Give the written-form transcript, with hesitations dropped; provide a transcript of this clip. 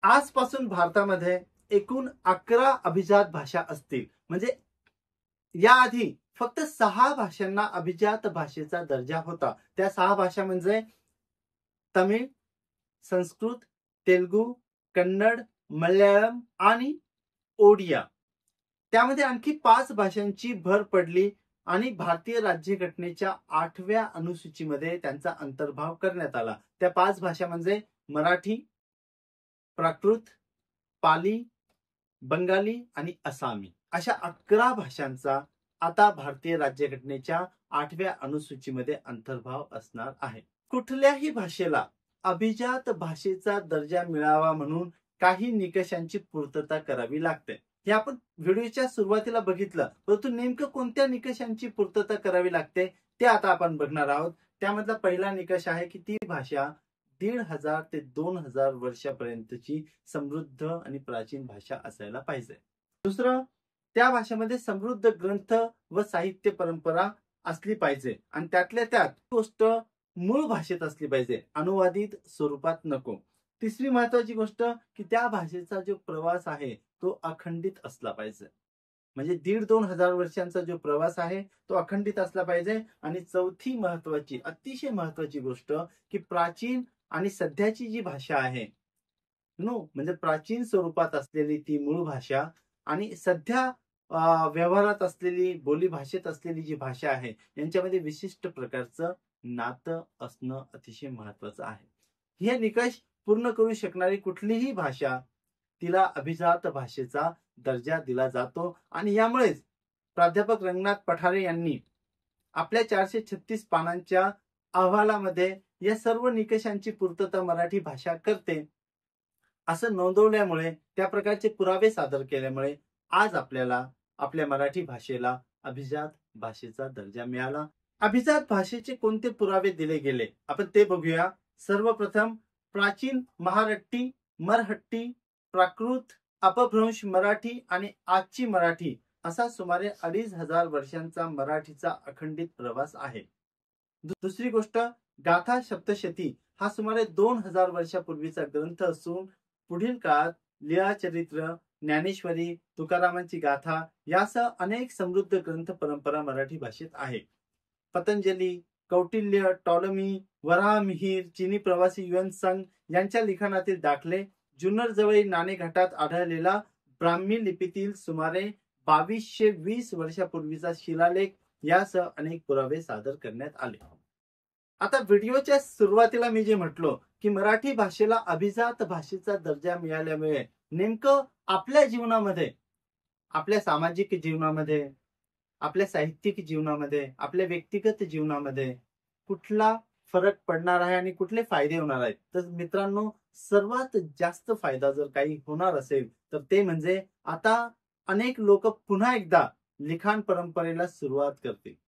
आजपासून भारतामध्ये एकूण 11 अभिजात भाषा असतील. म्हणजे याआधी फक्त 6 भाषांना अभिजात भाषेचा दर्जा होता. त्या 6 भाषा म्हणजे तमिळ, संस्कृत, तेलुगू, कन्नड, मल्याळम आणि ओडिया. त्यामध्ये आणखी 5 भाषांची भर पडली आणि भारतीय राज्यघटनेच्या 8व्या अनुसूचीमध्ये त्यांचा अंतर्भाव करण्यात आला. त्या 5 भाषा म्हणजे मराठी, प्राकृत, पाली, बंगाली आणि आसामी. अशा 11 भाषांचा आता भारतीय राज्यघटनेच्या 8व्या अनुसूचीमध्ये अंतर्भाव असणार आहे. कुठल्याही भाषेला अभिजात भाषेचा दर्जा मिळावा म्हणून काही निकषांची पूर्तता करावी लागते. हे आपण व्हिडिओच्या सुरुवातीला बघितलं, परंतु नेमकं कोणत्या निकषांची पूर्तता करावी लागते ते आता आपण बघणार आहोत. त्यामधला पहिला निकष आहे की ती भाषा 1500 ते 2000 वर्षापर्यंतची समृद्ध आणि प्राचीन भाषा असायला पाहिजे. दुसरं, त्या भाषेमध्ये समृद्ध ग्रंथ व साहित्य परंपरा असली पाहिजे आणि त्यातल्या त्यात गोष्ट मूळ भाषेत असली पाहिजे, अनुवादित स्वरूपात नको. तिसरी महत्वाची गोष्ट की त्या भाषेचा जो प्रवास आहे तो अखंडित असला पाहिजे. म्हणजे 1500-2000 वर्षांचा जो प्रवास आहे तो अखंडित असला पाहिजे. आणि चौथी महत्वाची, अतिशय महत्वाची गोष्ट की प्राचीन आणि सध्याची जी भाषा आहे म्हणजे प्राचीन स्वरूपात असलेली ती मूळ भाषा आणि सध्या व्यवहारात असलेली, बोली भाषेत असलेली जी भाषा आहे यांच्यामध्ये विशिष्ट प्रकारचं नातं असणं अतिशय महत्वाचं आहे. हे निकष पूर्ण करू शकणारी कुठलीही भाषा तिला अभिजात भाषेचा दर्जा दिला जातो. आणि यामुळेच प्राध्यापक रंगनाथ पठारे यांनी आपल्या 436 पानांच्या अहवालामध्ये या सर्व निकषांची पूर्तता मराठी भाषा करते असं नोंदवल्यामुळे, त्या प्रकारचे पुरावे सादर केल्यामुळे आज आपल्याला आपल्या मराठी भाषेला अभिजात भाषेचा दर्जा मिळाला. अभिजात भाषेचे कोणते पुरावे दिले गेले आपण ते बघूया. सर्वप्रथम प्राचीन महारट्टी, मरहट्टी, प्राकृत, अपभ्रंश मराठी आणि आजची मराठी असा सुमारे 2500 वर्षांचा मराठीचा अखंडित प्रवास आहे. दुसरी गोष्ट, गाथा सप्तशती हा सुमारे 2000 वर्षापूर्वीचा ग्रंथ असून पुढील काळात लीळाचरित्र, ज्ञानेश्वरी, तुकारामांची गाथा यासह अनेक समृद्ध ग्रंथ परंपरा मराठी भाषेत आहे. पतंजली, कौटिल्य, टॉलमी, वराहमिहिर, चीनी प्रवासी युएन संग यांच्या लिखाणातील दाखले, जुन्नर जवळील नाणेघाटात आढळलेला ब्राह्मी लिपीतील सुमारे 2220 वर्षापूर्वीचा शिलालेख यासह अनेक पुरावे सादर करण्यात आले. आता व्हिडिओच्या सुरुवातीला मी जे म्हटलो की मराठी भाषेला अभिजात भाषेचा दर्जा मिळाल्यामुळे नेमकं आपल्या जीवनामध्ये, आपल्या सामाजिक जीवनामध्ये, आपल्या साहित्यिक जीवनामध्ये, आपल्या व्यक्तिगत जीवनामध्ये कुठला फरक पडणार आहे आणि कुठले फायदे होणार आहेत. तर मित्रांनो, सर्वात जास्त फायदा जर काही होणार असेल तर ते म्हणजे आता अनेक लोक पुन्हा एकदा लिखाण परंपरेला सुरुवात करतील.